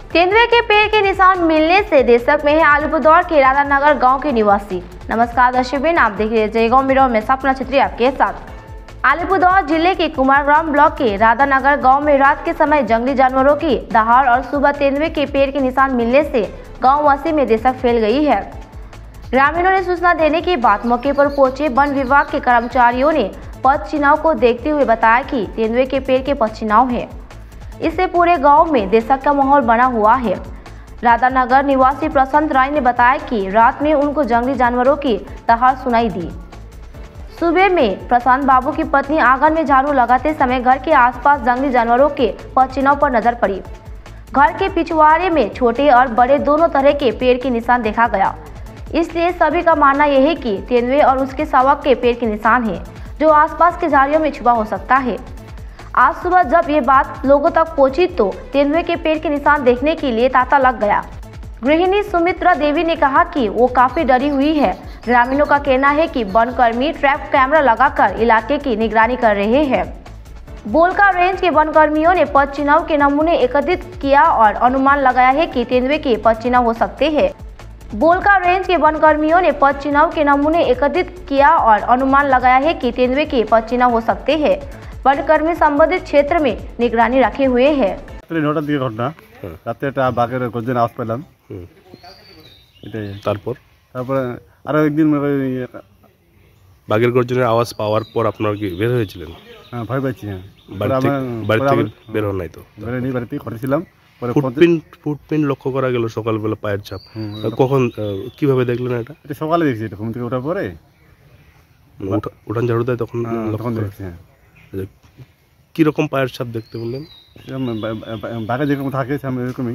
तेंदुए के पेड़ के निशान मिलने से देशक में है अलीपुरदौर के राधानगर गांव के निवासी। नमस्कार दर्शकबिन, आप देख रहे हैं जयगांव मिरर में सपना छत्री आपके साथ। अलीपुरदौर जिले के कुमारग्राम ब्लॉक के राधानगर गांव में रात के समय जंगली जानवरों की दहाड़ और सुबह तेंदुए के पेड़ के निशान मिलने से गाँव वासी में दहशत फैल गई है। ग्रामीणों ने सूचना देने के बाद मौके पर पहुंचे वन विभाग के कर्मचारियों ने पद चिन्हाव को देखते हुए बताया कि तेंदुए के पेड़ के पद चिन्हाव है। इससे पूरे गांव में दहशत का माहौल बना हुआ है। राधानगर निवासी प्रशांत राय ने बताया कि रात में उनको जंगली जानवरों की दहाड़ सुनाई दी। सुबह में प्रशांत बाबू की पत्नी आंगन में झाड़ू लगाते समय घर के आसपास जंगली जानवरों के पद चिन्हाव पर नजर पड़ी। घर के पिछवाड़े में छोटे और बड़े दोनों तरह के पेड़ के निशान देखा गया। इसलिए सभी का मानना यह है कि तेंदुए और उसके शावक के पेड़ के निशान है, जो आसपास के झाड़ियों में छुपा हो सकता है। आज सुबह जब ये बात लोगों तक पहुंची तो तेंदुए के पेड़ के निशान देखने के लिए तांता लग गया। गृहिणी सुमित्रा देवी ने कहा कि वो काफी डरी हुई है। ग्रामीणों का कहना है कि वनकर्मी ट्रैप कैमरा लगाकर इलाके की निगरानी कर रहे हैं। बोलका रेंज के वनकर्मियों ने पद चिन्हाव के नमूने एकत्रित किया और अनुमान लगाया है कि तेंदुए के पद चिन्हाव हो सकते हैं। बोलका रेंज के वनकर्मियों ने पद चिन्हाव के नमूने एकत्रित किया और अनुमान लगाया है कि तेंदुए के पद चिन्हाव हो सकते हैं। वनकर्मी संबंधित क्षेत्र में निगरानी रखे हुए हैं। घटना রাতে একটা বাঘের গর্জন আওয়াজ পেলাম, এটাই। তারপর আরো একদিন বাঘের গর্জনের আওয়াজ পাওয়ার পর আপনারা কি বের হয়েছিলেন? হ্যাঁ, ভয় পাচ্ছি। হ্যাঁ, বাড়ি থেকে বের হন নাই তো? বেরোনি, বাড়িতেই ঘরেছিলাম। ফুটপ্রিন্ট লক্ষ্য করা গেল সকালবেলা, পায়ের ছাপ। কখন কিভাবে দেখলেন এটা? এটা সকালে দেখছি, এটা ঘুম থেকে ওঠার পরে উঠান ঝাড়ু দেয় তখন দেখছি। কিরকম পায়ের ছাপ দেখতে বললেন? বাঘে যেরকম থাকে আমি এরকমই।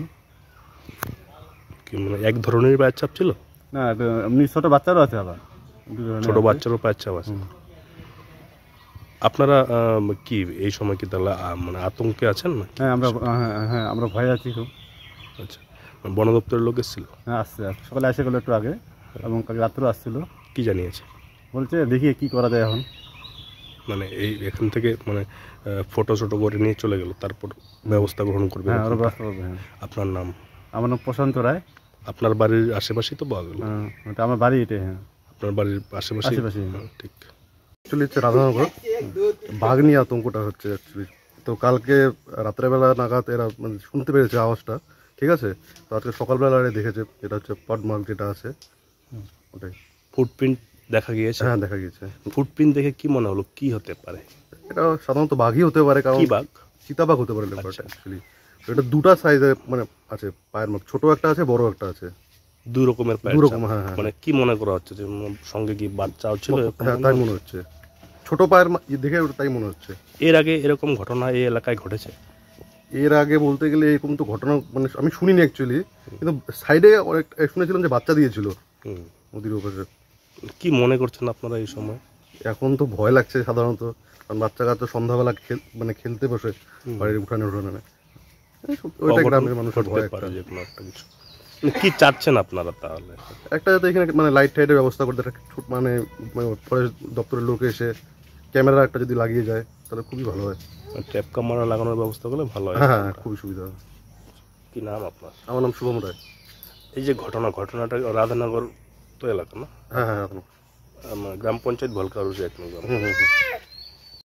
মানে এক ধরনের পায়ের ছাপ ছিল? না, এমনি ছোট বাচ্চারও আছে, আবার ছোট বাচ্চারও পায়ের ছাপ আছে। আপনারা কি এই সময় কি তাহলে মানে আতঙ্কে আছেন না? হ্যাঁ, আমরা ভয় আছি খুব। আচ্ছা, বন দপ্তরের লোক এসেছিল? হ্যাঁ, আসছে, সকালে এসে গেলো একটু আগে, এবং কাল রাত্রেও আসছিল। কি জানিয়েছে? বলছে দেখি কি করা যায় এখন। মানে এখান থেকে মানে ফটো করে নিয়ে চলে গেল, তারপর ব্যবস্থা গ্রহণ করবে? হ্যাঁ, ওরা ব্যবস্থা করবে। হ্যাঁ। আপনার নাম? আমার নাম প্রশান্ত রায়। আপনার বাড়ির আশেপাশেই তো পাওয়া গেল? হ্যাঁ, আমার বাড়ি এটাই। হ্যাঁ, আপনার বাড়ির আশেপাশে। ঠিক। অ্যাকচুয়ালি হচ্ছে রাধানগর বাঘ নিয়ে আতঙ্কটা হচ্ছে অ্যাকচুয়ালি। তো কালকে রাত্রেবেলা নাগাদ এরা মানে শুনতে পেরেছে আওয়াজটা, ঠিক আছে। তো আজকে সকালবেলা দেখেছে, এটা হচ্ছে পডমার্ক যেটা আছে ওটাই। ফুটপ্রিন্ট দেখা গিয়েছে? হ্যাঁ, দেখা গিয়েছে। ফুটপ্রিন্ট দেখে কি মনে হলো, কি হতে পারে? এটা সাধারণত বাঘই হতে পারে, কারণ বাঘ চিতাবাঘ হতে পারে অ্যাকচুয়ালি। এটা দুটা সাইজে মানে আছে পায়ের মাপ, ছোট একটা আছে, বড় একটা আছে, দুই রকমের পায়ের। দুই রকম। হ্যাঁ, মানে কি মনে করা হচ্ছে যে সঙ্গে কি বাচ্চাও ছিল? হ্যাঁ, তাই মনে হচ্ছে, ছোট পায়ের দেখে তাই মনে হচ্ছে। এর আগে এরকম ঘটনা এই এলাকায় ঘটেছে? এর আগে বলতে গেলে এরকম তো ঘটনা মানে আমি শুনিনি অ্যাকচুয়ালি, কিন্তু সাইডে শুনেছিলাম যে বাচ্চা দিয়েছিল নদীর উপরে। কি মনে করছেন আপনারা এই সময়? এখন তো ভয় লাগছে সাধারণত, কারণ বাচ্চা কাচ্চা সন্ধ্যাবেলা মানে খেলতে বসে বাড়ির উঠানে ওইটা গ্রামের মানুষের ভয় একটা কিছু। কি চাচ্ছেন আপনারা তাহলে? একটা যাতে এখানে মানে লাইট টাইটের ব্যবস্থা করতে, মানে ফরেস্ট দপ্তরের লোক এসে ক্যামেরা একটা যদি লাগিয়ে যায় তাহলে খুবই ভালো হয়। ট্র্যাপ ক্যামেরা লাগানোর ব্যবস্থা করলে ভালো হয়। হ্যাঁ, খুবই সুবিধা হয়। কি নাম আপনার? আমার নাম শুভম রায়। এই যে ঘটনাটা রাধানগর তো এলাকা না? হ্যাঁ, গ্রাম পঞ্চায়েত ভলকারুজ 1 নম্বর।